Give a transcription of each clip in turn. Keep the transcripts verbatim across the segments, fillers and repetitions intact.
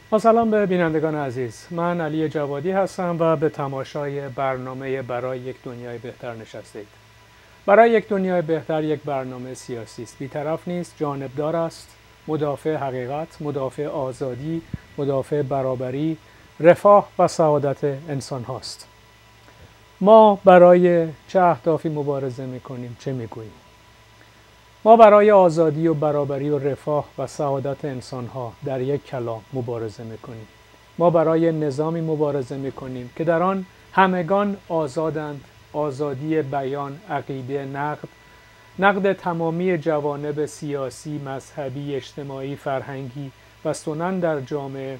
با سلام به بینندگان عزیز، من علی جوادی هستم و به تماشای برنامه برای یک دنیای بهتر نشستید. برای یک دنیای بهتر یک برنامه سیاسی است، بی‌طرف نیست، جانبدار است، مدافع حقیقت، مدافع آزادی، مدافع برابری، رفاه و سعادت انسان هاست. ما برای چه اهدافی مبارزه میکنیم؟ چه میگوییم؟ ما برای آزادی و برابری و رفاه و سعادت انسانها در یک کلام مبارزه میکنیم. ما برای نظامی مبارزه میکنیم که در آن همگان آزادند، آزادی بیان، عقیده، نقد، نقد تمامی جوانب سیاسی، مذهبی، اجتماعی، فرهنگی و سنن در جامعه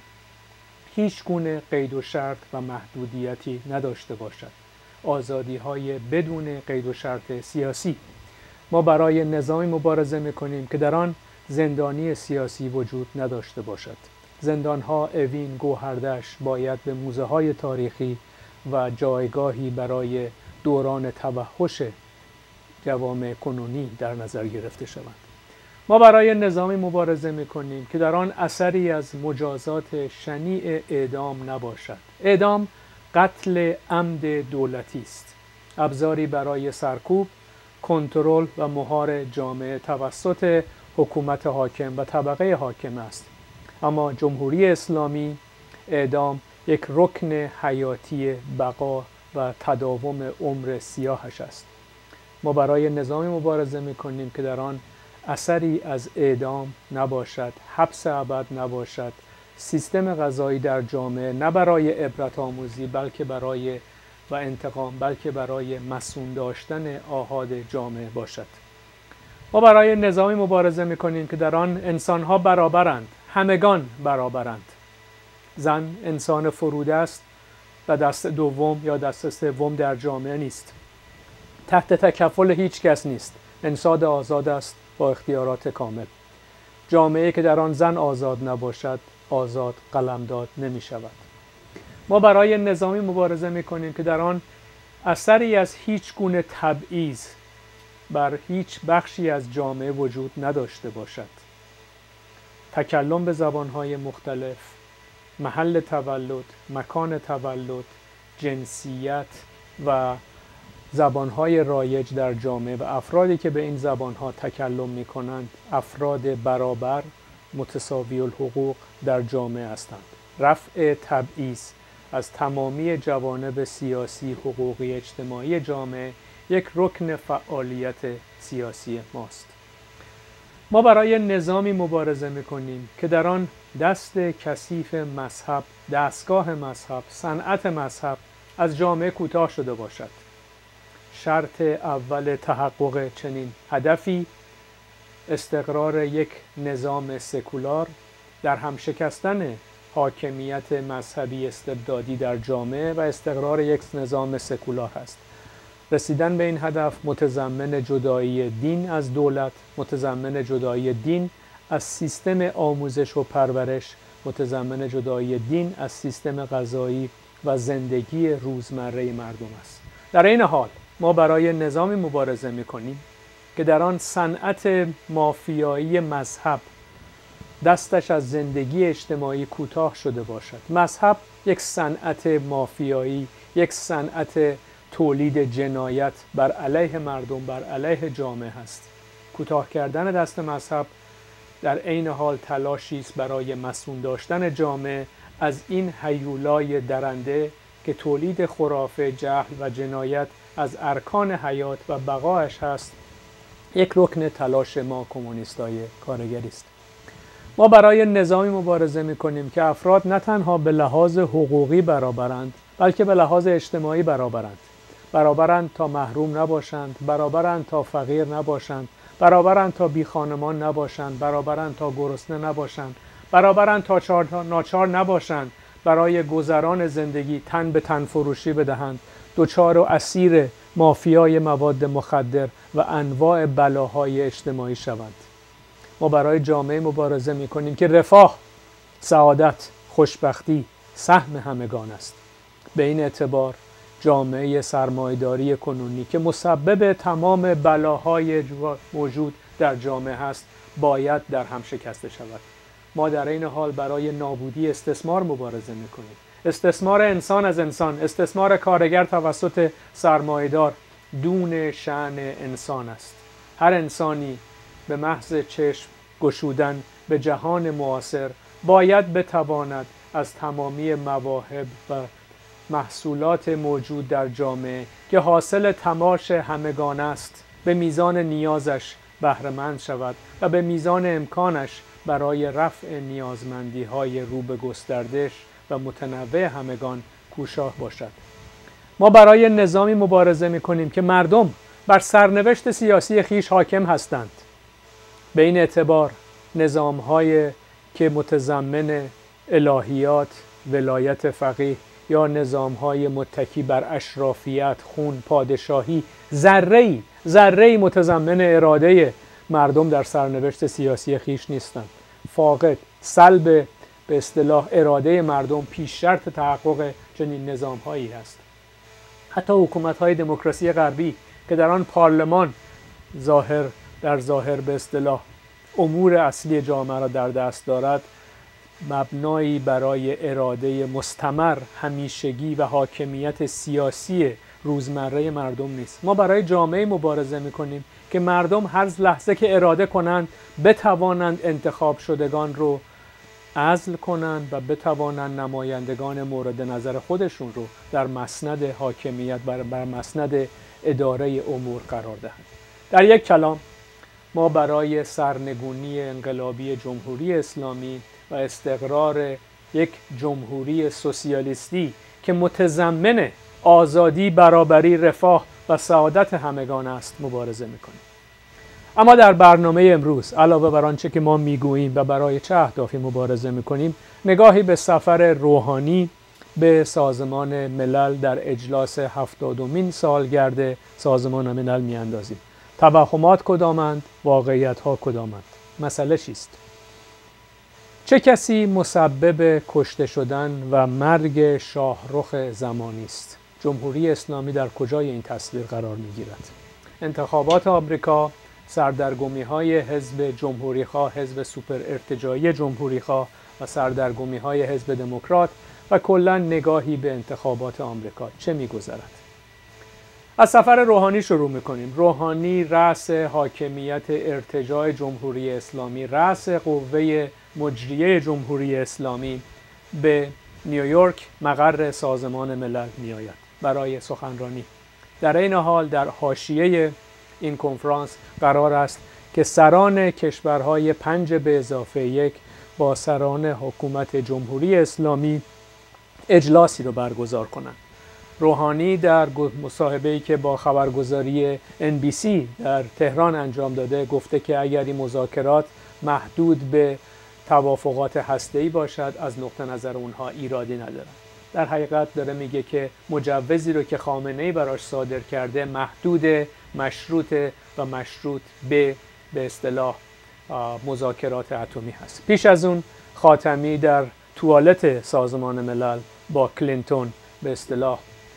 هیچ گونه قید و شرط و محدودیتی نداشته باشد. آزادی های بدون قید و شرط سیاسی. ما برای نظامی مبارزه میکنیم که در آن زندانی سیاسی وجود نداشته باشد. زندانها اوین، گوهردش باید به موزه های تاریخی و جایگاهی برای دوران توحش جوامع کنونی در نظر گرفته شوند. ما برای نظامی مبارزه میکنیم که در آن اثری از مجازات شنیع اعدام نباشد. اعدام قتل عمد دولتی است، ابزاری برای سرکوب، کنترل و مهار جامعه توسط حکومت حاکم و طبقه حاکم است. اما جمهوری اسلامی اعدام یک رکن حیاتی بقا و تداوم عمر سیاهش است. ما برای نظامی مبارزه می‌کنیم که در آن اثری از اعدام نباشد، حبس ابد نباشد، سیستم قضایی در جامعه نه برای عبرت آموزی بلکه برای و انتقام بلکه برای مسئول داشتن آحاد جامعه باشد. ما برای نظامی مبارزه میکنیم که در آن انسانها برابرند، همگان برابرند. زن انسان فروده است و دست دوم یا دست سوم در جامعه نیست، تحت تکفل هیچ کس نیست، انسان آزاد است با اختیارات کامل. جامعه که در آن زن آزاد نباشد آزاد قلمداد نمی شود. ما برای نظامی مبارزه میکنیم که در آن اثری از هیچ گونه تبعیض بر هیچ بخشی از جامعه وجود نداشته باشد. تکلم به زبانهای مختلف، محل تولد، مکان تولد، جنسیت و زبانهای رایج در جامعه و افرادی که به این زبانها تکلم میکنند افراد برابر، متساوی الحقوق در جامعه هستند. رفع تبعیض از تمامی جوانب سیاسی، حقوقی، اجتماعی جامعه یک رکن فعالیت سیاسی ماست. ما برای نظامی مبارزه میکنیم که در آن دست کثیف مذهب، دستگاه مذهب، صنعت مذهب از جامعه کوتاه شده باشد. شرط اول تحقق چنین هدفی استقرار یک نظام سکولار در هم شکستن حاکمیت مذهبی استبدادی در جامعه و استقرار یک نظام سکولار است. رسیدن به این هدف متضمن جدایی دین از دولت، متضمن جدایی دین از سیستم آموزش و پرورش، متضمن جدایی دین از سیستم قضایی و زندگی روزمره مردم است. در این حال ما برای نظامی مبارزه می‌کنیم که در آن صنعت مافیایی مذهب دستش از زندگی اجتماعی کوتاه شده باشد. مذهب یک صنعت مافیایی، یک صنعت تولید جنایت بر علیه مردم، بر علیه جامعه است. کوتاه کردن دست مذهب در عین حال تلاشی است برای مسئول داشتن جامعه از این هیولای درنده که تولید خرافه، جهل و جنایت از ارکان حیات و بقایش هست. یک رکن تلاش ما کمونیستای کارگری است. ما برای نظامی مبارزه می‌کنیم که افراد نه تنها به لحاظ حقوقی برابرند بلکه به لحاظ اجتماعی برابرند. برابرند تا محروم نباشند، برابرند تا فقیر نباشند، برابرند تا بی خانمان نباشند، برابرند تا گرسنه نباشند، برابرند تا ناچار نباشند، برای گذران زندگی تن به تن فروشی بدهند، دچار و اسیر مافیای مواد مخدر و انواع بلاهای اجتماعی شوند. ما برای جامعه مبارزه می‌کنیم که رفاه، سعادت، خوشبختی سهم همگان است. به این اعتبار جامعه سرمایه‌داری کنونی که مسبب تمام بلاهای موجود در جامعه است باید در هم شکسته شود. ما در این حال برای نابودی استثمار مبارزه میکنیم. استثمار انسان از انسان، استثمار کارگر توسط سرمایه‌دار دون شأن انسان است. هر انسانی به محض چشم گشودن به جهان معاصر باید بتواند از تمامی مواهب و محصولات موجود در جامعه که حاصل تماش همگان است به میزان نیازش بهره‌مند شود و به میزان امکانش برای رفع نیازمندی های رو به گستردش و متنوع همگان کوشاه باشد. ما برای نظامی مبارزه می‌کنیم که مردم بر سرنوشت سیاسی خیش حاکم هستند. به این اعتبار نظام‌های که متضمن الهیات، ولایت فقیه یا نظام‌های متکی بر اشرافیت، خون، پادشاهی ذره‌ای ذره‌ای متضمن اراده مردم در سرنوشت سیاسی خیش نیستند. فاقد، سلب به اصطلاح اراده مردم پیش شرط تحقق چنین نظام‌هایی است. حتی حکومت‌های دموکراسی غربی که در آن پارلمان ظاهر در ظاهر به اصطلاح امور اصلی جامعه را در دست دارد، مبنایی برای اراده مستمر، همیشگی و حاکمیت سیاسی روزمره مردم نیست. ما برای جامعه مبارزه می‌کنیم که مردم هر لحظه که اراده کنند بتوانند انتخاب شدگان رو عزل کنند و بتوانند نمایندگان مورد نظر خودشون رو در مسند حاکمیت بر, بر مسند اداره امور قرار دهند. در یک کلام ما برای سرنگونی انقلابی جمهوری اسلامی و استقرار یک جمهوری سوسیالیستی که متضمن آزادی، برابری، رفاه و سعادت همگان است مبارزه میکنیم. اما در برنامه امروز علاوه بر آنچه که ما میگوییم و برای چه اهدافی مبارزه میکنیم، نگاهی به سفر روحانی به سازمان ملل در اجلاس هفتادمین سالگرد سازمان ملل میاندازیم. توهمات کدامند؟ واقعیت‌ها کدامند؟ مسئله چیست؟ چه کسی مسبب کشته شدن و مرگ شاهرخ زمانی است؟ جمهوری اسلامی در کجای این تصویر قرار می‌گیرد؟ انتخابات آمریکا، سردرگمی‌های حزب جمهوری‌خواه، حزب سوپر ارتجاعی جمهوری‌خواه و سردرگمی‌های حزب دموکرات و کلاً نگاهی به انتخابات آمریکا چه می‌گذرد؟ از سفر روحانی شروع می‌کنیم. روحانی رأس حاکمیت ارتجاع جمهوری اسلامی، رأس قوه مجریه جمهوری اسلامی به نیویورک مقر سازمان ملل می‌آید برای سخنرانی. در این حال در حاشیه این کنفرانس قرار است که سران کشورهای پنج به اضافه یک با سران حکومت جمهوری اسلامی اجلاسی رو برگزار کنند. روحانی در مصاحبه‌ای که با خبرگزاری ان بی سی در تهران انجام داده گفته که اگر این مذاکرات محدود به توافقات هسته‌ای باشد از نقطه نظر اونها ایرادی ندارد. در حقیقت داره میگه که مجوزی رو که خامنه‌ای براش صادر کرده محدود، مشروط و مشروط به به اصطلاح مذاکرات اتمی هست. پیش از اون خاتمی در توالت سازمان ملل با کلینتون به اصطلاح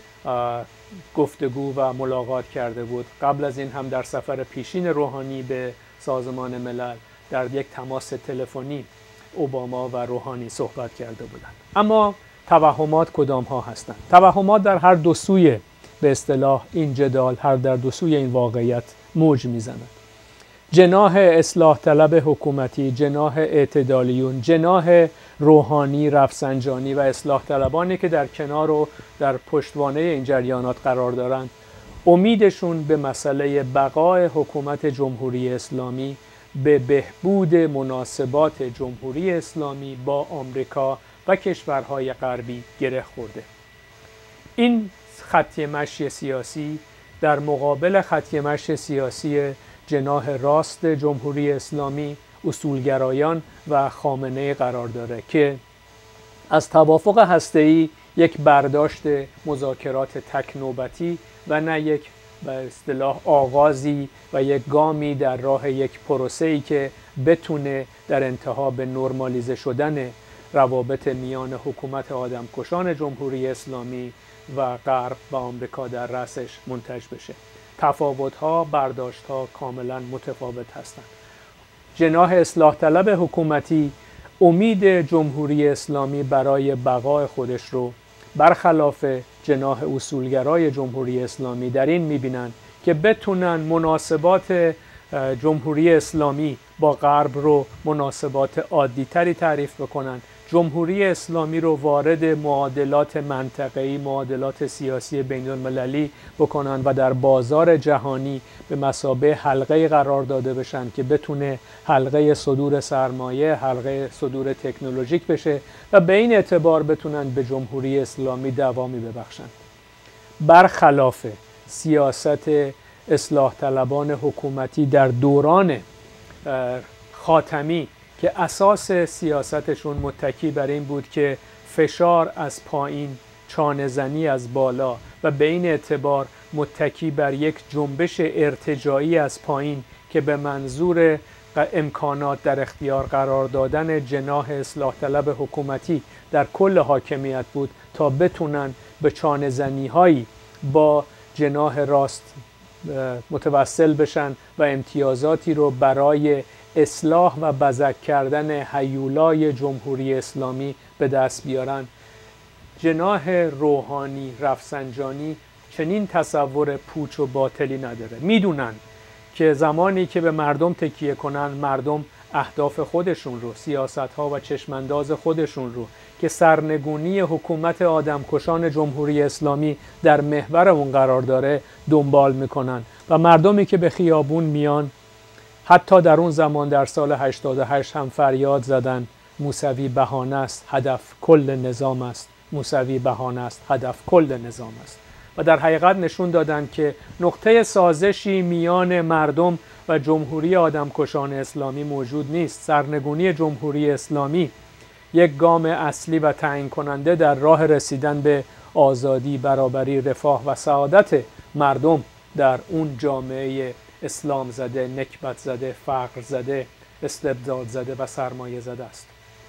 گفتگو و ملاقات کرده بود. قبل از این هم در سفر پیشین روحانی به سازمان ملل در یک تماس تلفنی اوباما و روحانی صحبت کرده بودند. اما توهمات کدام ها هستند؟ توهمات در هر دو سوی به اصطلاح این جدال، هر در دو سوی این واقعیت موج میزند. جناح اصلاح طلب حکومتی، جناح اعتدالیون، جناح روحانی، رفسنجانی و اصلاح طلبانی که در کنار و در پشتوانه این جریانات قرار دارند، امیدشون به مسئله بقای حکومت جمهوری اسلامی به بهبود مناسبات جمهوری اسلامی با آمریکا و کشورهای غربی گره خورده. این خطی مشی سیاسی در مقابل خطی مشی سیاسی جناح راست جمهوری اسلامی، اصولگرایان و خامنه‌ای قرار داره که از توافق هسته‌ای یک برداشت مذاکرات تک نوبتی و نه یک به اصطلاح آغازی و یک گامی در راه یک پروسه‌ای که بتونه در انتها به نرمالیزه شدن روابط میان حکومت آدمکشان جمهوری اسلامی و غرب و آمریکا در رأسش منتج بشه. تفاوت‌ها، برداشت‌ها کاملا متفاوت هستند. جناح اصلاح طلب حکومتی امید جمهوری اسلامی برای بقای خودش رو برخلاف جناح اصولگرای جمهوری اسلامی در این میبینن که بتونن مناسبات جمهوری اسلامی با غرب رو مناسبات عادی تری تعریف بکنن، جمهوری اسلامی رو وارد معادلات منطقه‌ای، معادلات سیاسی بین المللی بکنن و در بازار جهانی به مثابه حلقه قرار داده بشن که بتونه حلقه صدور سرمایه، حلقه صدور تکنولوژیک بشه و به این اعتبار بتونن به جمهوری اسلامی دوامی ببخشن. برخلاف سیاست اصلاح طلبان حکومتی در دوران خاتمی که اساس سیاستشون متکی بر این بود که فشار از پایین، چانه زنی از بالا و به این اعتبار متکی بر یک جنبش ارتجاعی از پایین که به منظور امکانات در اختیار قرار دادن جناح اصلاح طلب حکومتی در کل حاکمیت بود تا بتونن به چانه زنی هایی با جناح راست متوسل بشن و امتیازاتی رو برای اصلاح و بزک کردن هیولای جمهوری اسلامی به دست بیارن. جناح روحانی رفسنجانی چنین تصور پوچ و باطلی نداره. میدونن که زمانی که به مردم تکیه کنن، مردم اهداف خودشون رو، سیاست‌ها و چشمانداز خودشون رو که سرنگونی حکومت آدمکشان جمهوری اسلامی در محور اون قرار داره دنبال میکنن و مردمی که به خیابون میان حتی در اون زمان در سال هشتاد و هشت هم فریاد زدن موسوی بهانه است، هدف کل نظام است. موسوی بهانه است، هدف کل نظام است. و در حقیقت نشون دادن که نقطه سازشی میان مردم و جمهوری آدمکشان اسلامی موجود نیست. سرنگونی جمهوری اسلامی یک گام اصلی و تعیین کننده در راه رسیدن به آزادی، برابری، رفاه و سعادت مردم در اون جامعه اسلام زده، نکبت زده، فقر زده، استبداد زده و سرمایه زده است.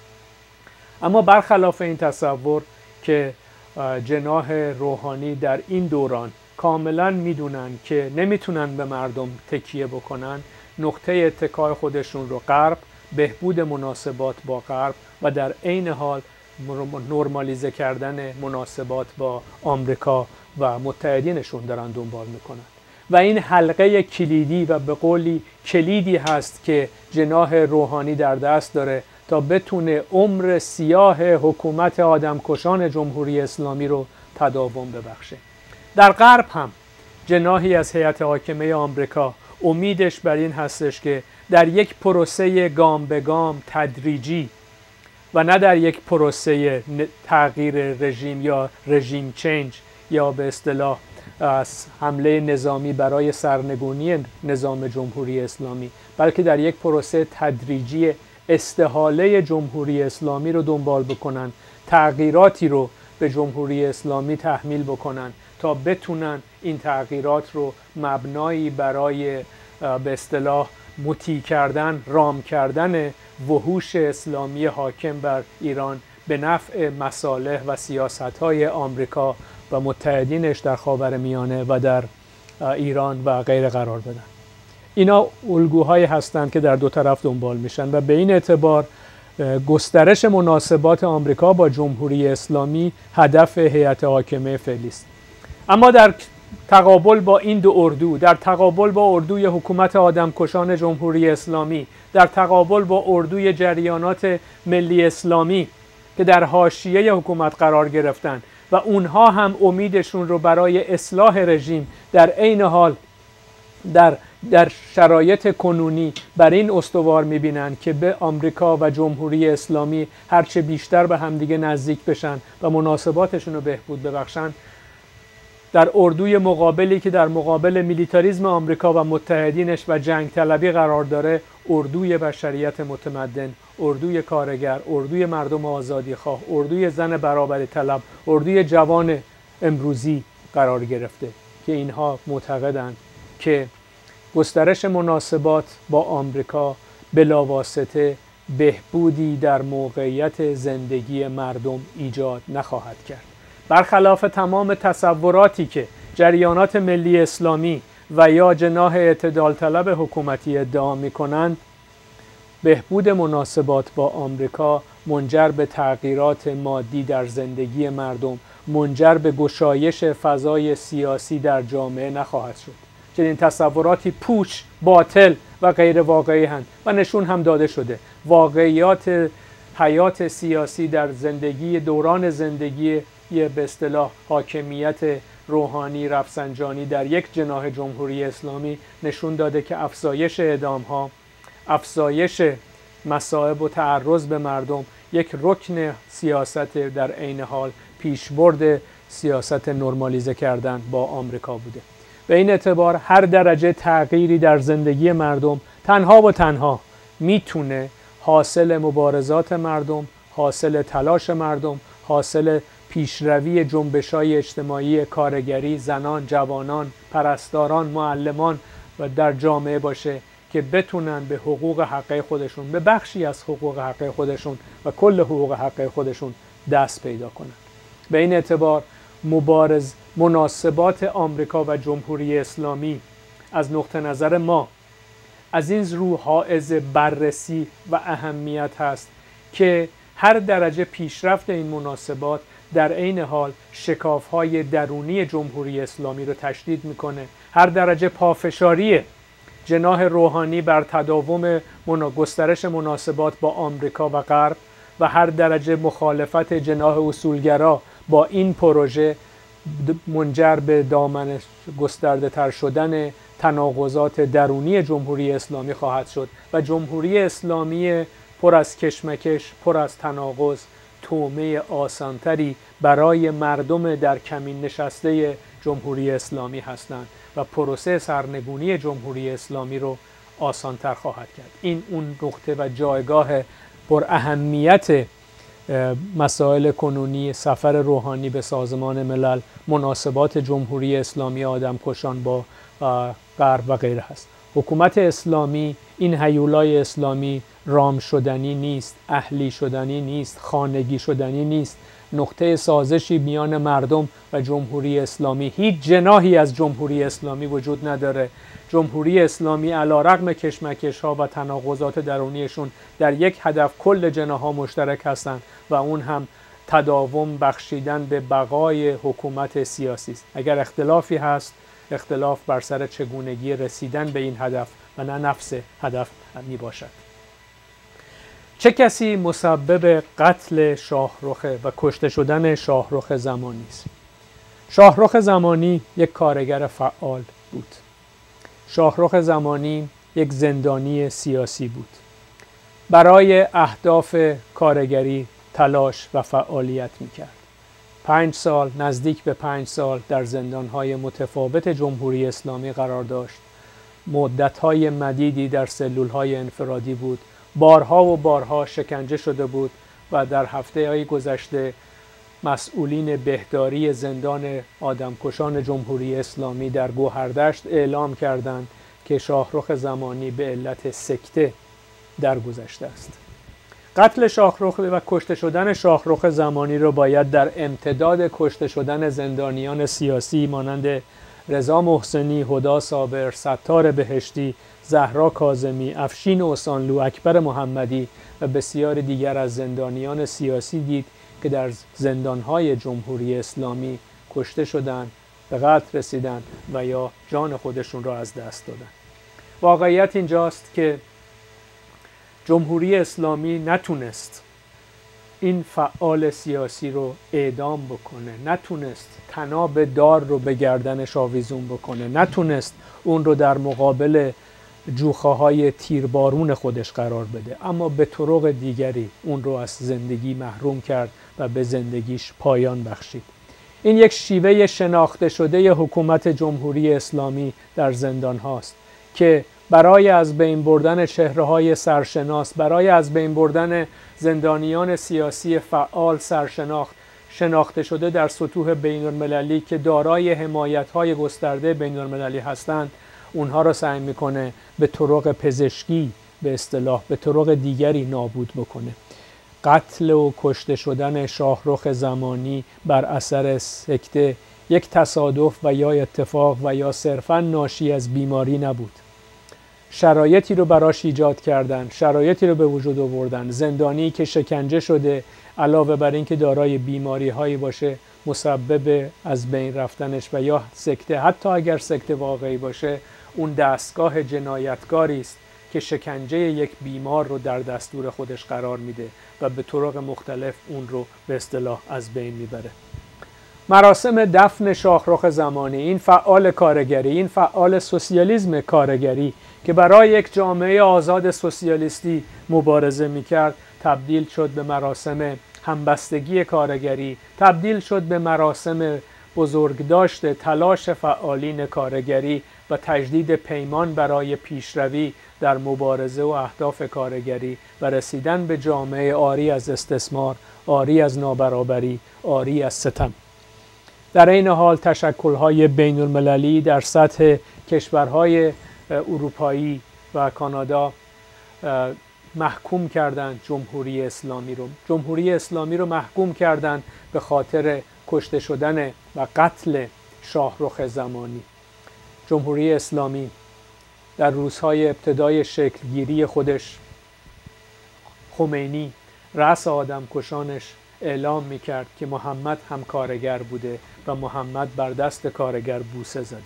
اما برخلاف این تصور که جناح روحانی در این دوران کاملا میدونن که نمیتونن به مردم تکیه بکنن، نقطه اتکای خودشون رو غرب، بهبود مناسبات با غرب و در عین حال نرمالیزه کردن مناسبات با آمریکا و متحدینشون دارن دنبال میکنن. و این حلقه کلیدی و به قولی کلیدی هست که جناح روحانی در دست داره تا بتونه عمر سیاه حکومت آدمکشان جمهوری اسلامی رو تداوم ببخشه. در غرب هم جناحی از هیئت حاکمه آمریکا امیدش بر این هستش که در یک پروسه گام به گام تدریجی و نه در یک پروسه تغییر رژیم یا رژیم چنج یا به اصطلاح از حمله نظامی برای سرنگونی نظام جمهوری اسلامی، بلکه در یک پروسه تدریجی استحاله جمهوری اسلامی رو دنبال بکنن، تغییراتی رو به جمهوری اسلامی تحمیل بکنن تا بتونن این تغییرات رو مبنایی برای به اصطلاح مطیع کردن، رام کردن وحوش اسلامی حاکم بر ایران به نفع مصالح و سیاست‌های آمریکا و متحدینش در خاورمیانه و در ایران و غیره قرار بدن. اینا الگوهایی هستند که در دو طرف دنبال میشن و به این اعتبار گسترش مناسبات آمریکا با جمهوری اسلامی هدف هیئت حاکمه فعلی است. اما در تقابل با این دو اردو، در تقابل با اردوی حکومت آدمکشان جمهوری اسلامی، در تقابل با اردوی جریانات ملی اسلامی که در حاشیه حکومت قرار گرفتن و اونها هم امیدشون رو برای اصلاح رژیم در عین حال در در شرایط کنونی بر این استوار میبینن که به آمریکا و جمهوری اسلامی هرچه بیشتر به همدیگه نزدیک بشن و مناسباتشون رو بهبود ببخشن، در اردوی مقابلی که در مقابل میلیتاریسم آمریکا و متحدینش و جنگ طلبی قرار داره، اردوی بشریت متمدن، اردوی کارگر، اردوی مردم آزادی خواه، اردوی زن برابری طلب، اردوی جوان امروزی قرار گرفته که اینها معتقدند که گسترش مناسبات با آمریکا بلاواسطه بهبودی در موقعیت زندگی مردم ایجاد نخواهد کرد. برخلاف تمام تصوراتی که جریانات ملی اسلامی و یا جناح اعتدال طلب حکومتی ادعا می کنند، بهبود مناسبات با آمریکا منجر به تغییرات مادی در زندگی مردم، منجر به گشایش فضای سیاسی در جامعه نخواهد شد. چنین تصوراتی پوچ، باطل و غیر واقعی هستند و نشون هم داده شده. واقعیات حیات سیاسی در زندگی دوران زندگی به اصطلاح حاکمیت روحانی رفسنجانی در یک جناح جمهوری اسلامی نشون داده که افزایش اعدام‌ها، افزایش مصائب و تعرض به مردم یک رکن سیاست در عین حال پیشبرد سیاست نرمالیزه کردن با آمریکا بوده. به این اعتبار هر درجه تغییری در زندگی مردم تنها و تنها میتونه حاصل مبارزات مردم، حاصل تلاش مردم، حاصل پیشروی جنبش‌های اجتماعی کارگری، زنان، جوانان، پرستاران، معلمان و در جامعه باشه که بتونن به حقوق حقه خودشون، به بخشی از حقوق حقه خودشون و کل حقوق حقه خودشون دست پیدا کنن. به این اعتبار مبارز مناسبات آمریکا و جمهوری اسلامی از نقطه نظر ما از این رو حائز بررسی و اهمیت هست که هر درجه پیشرفت این مناسبات در عین حال شکاف‌های درونی جمهوری اسلامی رو تشدید میکنه. هر درجه پافشاری جناح روحانی بر تداوم گسترش مناسبات با آمریکا و غرب و هر درجه مخالفت جناح اصولگرا با این پروژه منجر به دامن گسترده تر شدن تناقضات درونی جمهوری اسلامی خواهد شد و جمهوری اسلامی پر از کشمکش، پر از تناقض، طعمه آسانتری برای مردم در کمین نشسته جمهوری اسلامی هستند و پروسه سرنگونی جمهوری اسلامی رو آسانتر خواهد کرد. این اون نقطه و جایگاه پر اهمیت مسائل کنونی سفر روحانی به سازمان ملل، مناسبات جمهوری اسلامی آدمکشان با غرب و غیره هست. حکومت اسلامی، این هیولای اسلامی رام شدنی نیست، اهلی شدنی نیست، خانگی شدنی نیست. نقطه سازشی میان مردم و جمهوری اسلامی، هیچ جناحی از جمهوری اسلامی وجود نداره. جمهوری اسلامی علیرغم کشمکش ها و تناقضات درونیشون در یک هدف کل جناح‌ها مشترک هستند و اون هم تداوم بخشیدن به بقای حکومت سیاسی است. اگر اختلافی هست، اختلاف بر سر چگونگی رسیدن به این هدف و نه نفس هدف می باشد. چه کسی مسبب قتل شاهرخ و کشته شدن شاهرخ زمانی است؟ شاهرخ زمانی یک کارگر فعال بود. شاهرخ زمانی یک زندانی سیاسی بود. برای اهداف کارگری تلاش و فعالیت میکرد. پنج سال، نزدیک به پنج سال در زندانهای متفاوت جمهوری اسلامی قرار داشت. مدتهای مدیدی در سلولهای انفرادی بود. بارها و بارها شکنجه شده بود و در هفته‌های گذشته مسئولین بهداری زندان آدمکشان جمهوری اسلامی در گوهردشت اعلام کردند که شاهرخ زمانی به علت سکته درگذشته است. قتل شاهرخ و کشته شدن شاهرخ زمانی را باید در امتداد کشته شدن زندانیان سیاسی مانند رضا محسنی، هدی صابر، ستار بهشتی، زهرا کاظمی، افشین احسانلو، اکبر محمدی و بسیار دیگر از زندانیان سیاسی دید که در زندانهای جمهوری اسلامی کشته شدند، به قتل رسیدند و یا جان خودشون را از دست دادند. واقعیت اینجاست که جمهوری اسلامی نتونست این فعال سیاسی رو اعدام بکنه، نتونست طناب دار رو به گردنش آویزون بکنه، نتونست اون رو در مقابل جوخه‌های تیربارون خودش قرار بده، اما به طرق دیگری اون رو از زندگی محروم کرد و به زندگیش پایان بخشید. این یک شیوه شناخته شده حکومت جمهوری اسلامی در زندان هاست که برای از بین بردن چهره‌های سرشناس، برای از بین بردن زندانیان سیاسی فعال سرشناخت شناخته شده در سطوح بین‌المللی که دارای حمایت‌های گسترده بین‌المللی هستند، اونها را سعی میکنه به طرق پزشکی به اصطلاح به طرق دیگری نابود بکنه. قتل و کشته شدن شاهرخ زمانی بر اثر سکته یک تصادف و یا اتفاق و یا صرفاً ناشی از بیماری نبود. شرایطی رو براش ایجاد کردن، شرایطی رو به وجود آوردن. زندانی که شکنجه شده علاوه بر اینکه دارای بیماری هایی باشه مسبب از بین رفتنش و یا سکته، حتی اگر سکته واقعی باشه، اون دستگاه جنایتکاری است که شکنجه یک بیمار رو در دستور خودش قرار میده و به طرق مختلف اون رو به اصطلاح از بین میبره. مراسم دفن شاهرخ زمانی، این فعال کارگری، این فعال سوسیالیسم کارگری که برای یک جامعه آزاد سوسیالیستی مبارزه میکرد، تبدیل شد به مراسم همبستگی کارگری، تبدیل شد به مراسم بزرگداشت تلاش فعالین کارگری و تجدید پیمان برای پیشروی در مبارزه و اهداف کارگری و رسیدن به جامعه عاری از استثمار، عاری از نابرابری، عاری از ستم. در این حال تشکل‌های بین المللی در سطح کشورهای اروپایی و کانادا محکوم کردند جمهوری اسلامی رو جمهوری اسلامی رو محکوم کردند به خاطر کشته شدن و قتل شاهرخ زمانی. جمهوری اسلامی در روزهای ابتدای شکلگیری خودش، خمینی رأس آدم کشانش اعلام میکرد که محمد هم کارگر بوده و محمد بر دست کارگر بوسه زده.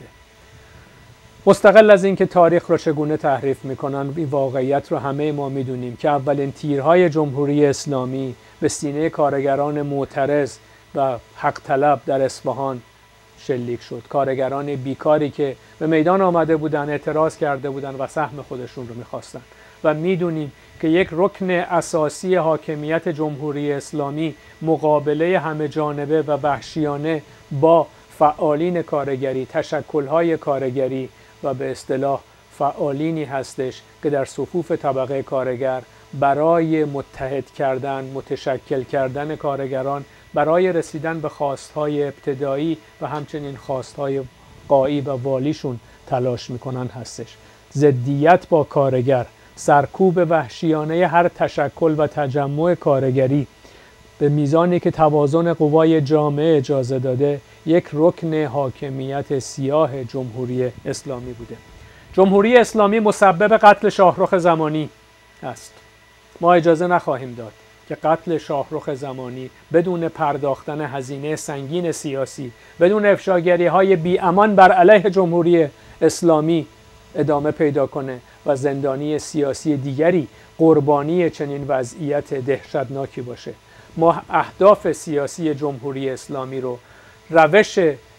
مستقل از اینکه تاریخ رو چگونه تحریف میکنن، این واقعیت رو همه ما میدونیم که اولین تیرهای جمهوری اسلامی به سینه کارگران معترض و حق طلب در اصفهان شلیک شد. کارگران بیکاری که به میدان آمده بودن، اعتراض کرده بودن و سهم خودشون رو میخواستن و میدونیم که یک رکن اساسی حاکمیت جمهوری اسلامی مقابله همه جانبه و وحشیانه با فعالین کارگری، تشکل‌های کارگری و به اصطلاح فعالینی هستش که در صفوف طبقه کارگر برای متحد کردن، متشکل کردن کارگران، برای رسیدن به خواستهای ابتدایی و همچنین خواستهای قایی و والیشون تلاش میکنن هستش. ضدیت با کارگر، سرکوب وحشیانه هر تشکل و تجمع کارگری به میزانی که توازن قوای جامعه اجازه داده، یک رکن حاکمیت سیاه جمهوری اسلامی بوده. جمهوری اسلامی مسبب قتل شاهرخ زمانی است. ما اجازه نخواهیم داد که قتل شاهرخ زمانی بدون پرداختن هزینه سنگین سیاسی، بدون افشاگری های بی امان بر علیه جمهوری اسلامی ادامه پیدا کنه و زندانی سیاسی دیگری قربانی چنین وضعیت دهشتناکی باشه. ما اهداف سیاسی جمهوری اسلامی رو، روش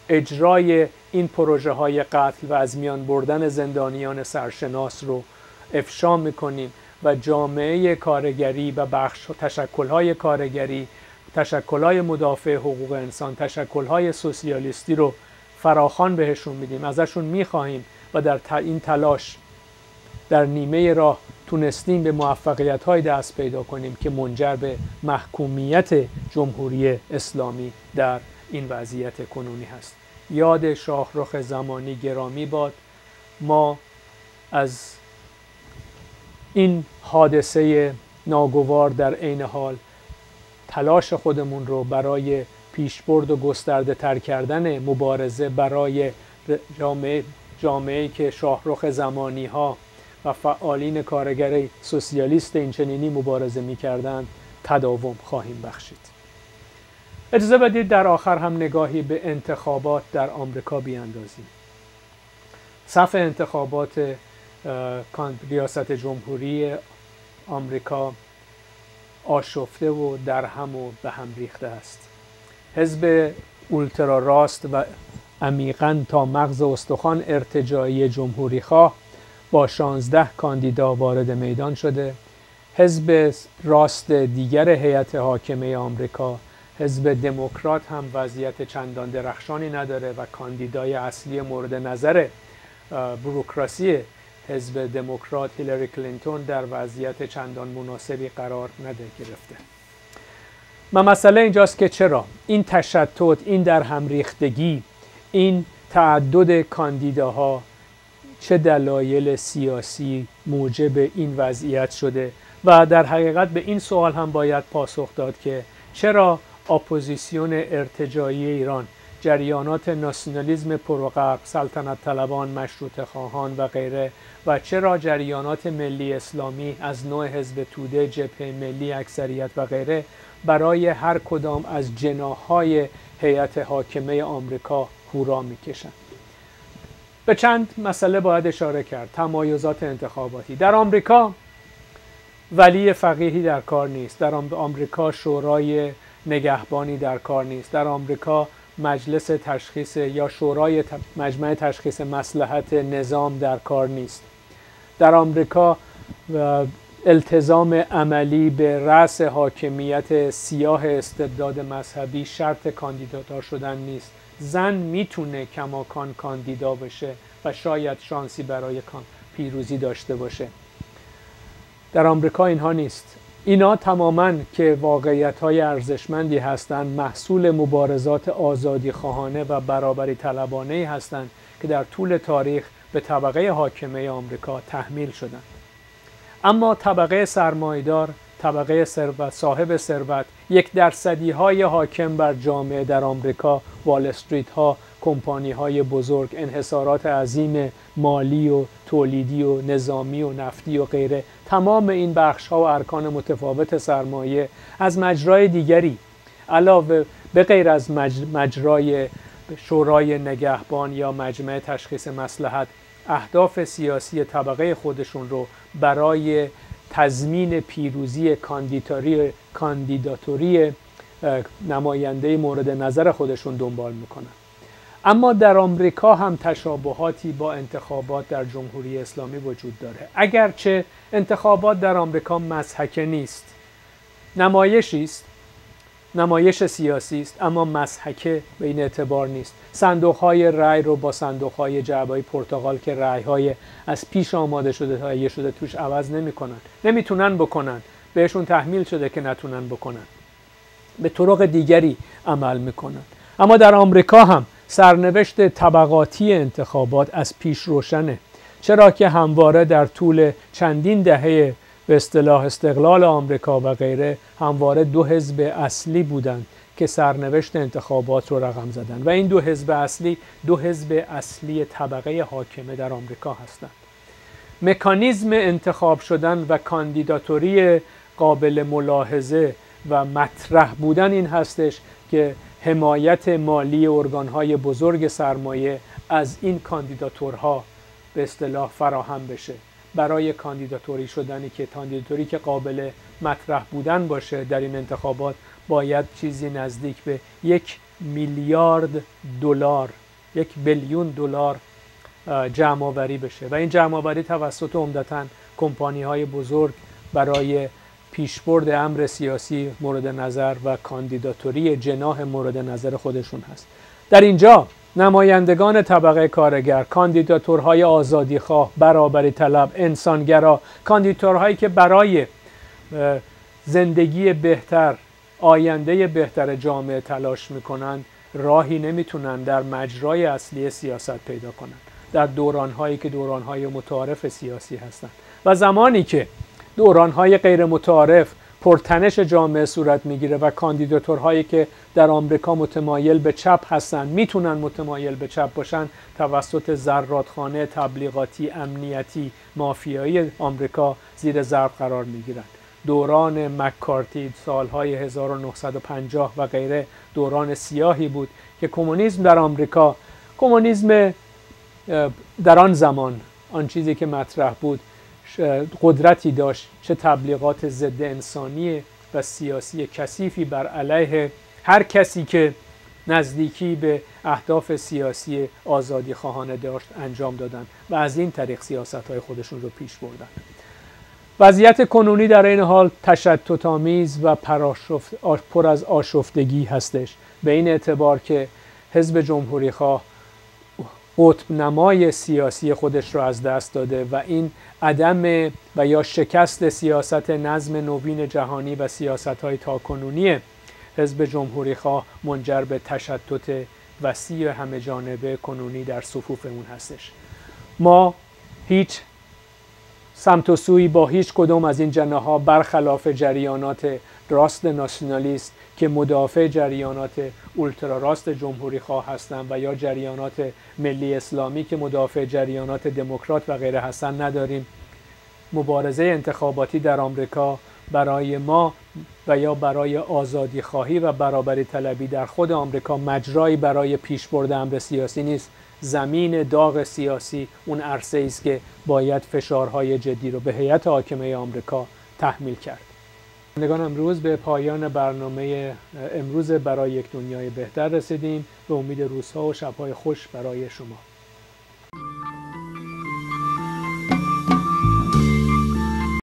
اجرای این پروژه های قتل و از میان بردن زندانیان سرشناس رو افشا میکنیم و جامعه کارگری و بخش تشکل‌های کارگری، تشکل‌های مدافع حقوق انسان، تشکل‌های سوسیالیستی رو فراخوان بهشون میدیم، ازشون میخواهیم و در این تلاش در نیمه راه تونستیم به موفقیت‌های دست پیدا کنیم که منجر به محکومیت جمهوری اسلامی در این وضعیت کنونی هست. یاد شاهرخ زمانی گرامی باد. ما از این حادثه ناگوار در عین حال تلاش خودمون رو برای پیشبرد و گسترده تر کردن مبارزه برای جامعه جامعه‌ای که شاهرخ زمانی ها و فعالین کارگر سوسیالیست اینچنینی مبارزه می‌کردند تداوم خواهیم بخشید. اجازه بدید در آخر هم نگاهی به انتخابات در آمریکا بیاندازیم. صف انتخابات ریاست جمهوری آمریکا آشفته و در هم و به هم ریخته است. حزب اولترا راست و عمیقاً تا مغز استخوان ارتجاعی جمهوری خواه با شانزده کاندیدا وارد میدان شده. حزب راست دیگر هیئت حاکمه آمریکا، حزب دموکرات، هم وضعیت چندان درخشانی نداره و کاندیدای اصلی مورد نظر بوروکراسی حزب دموکرات هیلاری کلینتون در وضعیت چندان مناسبی قرار نده گرفته. و مسئله اینجاست که چرا این تشتت، این در هم ریختگی، این تعدد کاندیداها چه دلایل سیاسی موجب این وضعیت شده و در حقیقت به این سوال هم باید پاسخ داد که چرا اپوزیسیون ارتجاعی ایران جریانات ناسیونالیسم پروغرب، سلطنت طلبان، مشروطه خواهان و غیره و چرا جریانات ملی اسلامی از نوع حزب توده، جبهه ملی، اکثریت و غیره برای هر کدام از جناح‌های هیئت حاکمه آمریکا هورا میکشند. به چند مسئله باید اشاره کرد. تمایزات انتخاباتی در آمریکا ولی فقیهی در کار نیست. در آمریکا شورای نگهبانی در کار نیست. در آمریکا مجلس تشخیص یا شورای مجمع تشخیص مصلحت نظام در کار نیست. در آمریکا التزام عملی به رأس حاکمیت سیاه استبداد مذهبی شرط کاندیداتار شدن نیست. زن میتونه کماکان کاندیدا بشه و شاید شانسی برای پیروزی داشته باشه. در آمریکا اینها نیست. اینا تماماً که واقعیت‌های ارزشمندی هستند، محصول مبارزات آزادی خواهانه و برابری طلبانه‌ای هستند که در طول تاریخ به طبقه حاکمه آمریکا تحمیل شدند. اما طبقه سرمایه‌دار، طبقه ثروت، صاحب ثروت، یک درصدی های حاکم بر جامعه در آمریکا، وال استریت ها، کمپانی های بزرگ، انحصارات عظیم مالی و تولیدی و نظامی و نفتی و غیره، تمام این بخش ها و ارکان متفاوت سرمایه از مجرای دیگری علاوه به غیر از مجرای شورای نگهبان یا مجمع تشخیص مصلحت اهداف سیاسی طبقه خودشون رو برای تضمین پیروزی کاندیداتوری کاندیداتوری نماینده مورد نظر خودشون دنبال میکنن. اما در آمریکا هم تشابهاتی با انتخابات در جمهوری اسلامی وجود داره. اگرچه انتخابات در آمریکا مضحکه نیست، نمایشی است، نمایش سیاسی است، اما مضحکه به این اعتبار نیست. صندوق‌های رأی رو با صندوق‌های جعبه‌های پرتقال که رأی‌های از پیش آماده شده تهیه شده توش عوض نمی‌کنن، نمیتونن بکنن، بهشون تحمیل شده که نتونن بکنن، به طرق دیگری عمل میکنن. اما در آمریکا هم سرنوشت طبقاتی انتخابات از پیش روشنه، چرا که همواره در طول چندین دهه به اصطلاح استقلال آمریکا و غیره همواره دو حزب اصلی بودند که سرنوشت انتخابات رو رقم زدن و این دو حزب اصلی دو حزب اصلی طبقه حاکمه در آمریکا هستند. مکانیزم انتخاب شدن و کاندیداتوری قابل ملاحظه و مطرح بودن این هستش که حمایت مالی ارگان‌های بزرگ سرمایه از این کاندیداتورها به اصطلاح فراهم بشه. برای کاندیداتوری شدنی که کاندیداتوری که قابل مطرح بودن باشه در این انتخابات باید چیزی نزدیک به یک میلیارد دلار، یک بیلیون دلار جمع آوری بشه و این جمع آوری توسط عمدتاً کمپانی‌های بزرگ برای پیشبرد امر سیاسی مورد نظر و کاندیداتوری جناح مورد نظر خودشون هست. در اینجا نمایندگان طبقه کارگر، کاندیداتورهای آزادیخواه، برابری طلب، انسانگرا، کاندیداتورهایی که برای زندگی بهتر، آینده بهتر جامعه تلاش میکنند، راهی نمیتونن در مجرای اصلی سیاست پیدا کنند در دورانهایی که دورانهای متعارف سیاسی هستند و زمانی که دورانهای غیر متعارف پرتنش جامعه صورت میگیره و کاندیداتورهایی که در آمریکا متمایل به چپ هستن میتونن متمایل به چپ باشن، توسط زرادخانه تبلیغاتی امنیتی مافیایی آمریکا زیر ضرب قرار میگیرن. دوران مکارتی سالهای هزار و نهصد و پنجاه و غیره دوران سیاهی بود که کمونیسم در آمریکا، کمونیسم در آن زمان آن چیزی که مطرح بود قدرتی داشت، چه تبلیغات ضد انسانی و سیاسی کثیفی بر علیه هر کسی که نزدیکی به اهداف سیاسی آزادی خواهانه داشت انجام دادن و از این طریق سیاست‌های خودشون رو پیش بردن. وضعیت کنونی در این حال تشتت‌آمیز و پر از آشفتگی هستش، به این اعتبار که حزب جمهوری خواه قطب نمای سیاسی خودش رو از دست داده و این عدم و یا شکست سیاست نظم نوین جهانی و سیاست‌های تاکنونی حزب جمهوری خواه منجر به تشتت وسیع همه جانبه کنونی در صفوف اون هستش. ما هیچ سمت و سوی با هیچ کدام از این جناح‌ها برخلاف جریانات راست ناسیونالیست که مدافع جریانات اولترا راست جمهوری خواه هستند و یا جریانات ملی اسلامی که مدافع جریانات دموکرات و غیره هستند نداریم. مبارزه انتخاباتی در آمریکا برای ما و یا برای آزادی خواهی و برابری طلبی در خود آمریکا مجرایی برای پیشبرد امر سیاسی نیست. زمین داغ سیاسی اون عرصه است که باید فشارهای جدی رو به هیئت حاکمه آمریکا تحمیل کرد. بینندگان، امروز به پایان برنامه امروز برای یک دنیای بهتر رسیدیم. به امید روزها و شب‌های خوش برای شما.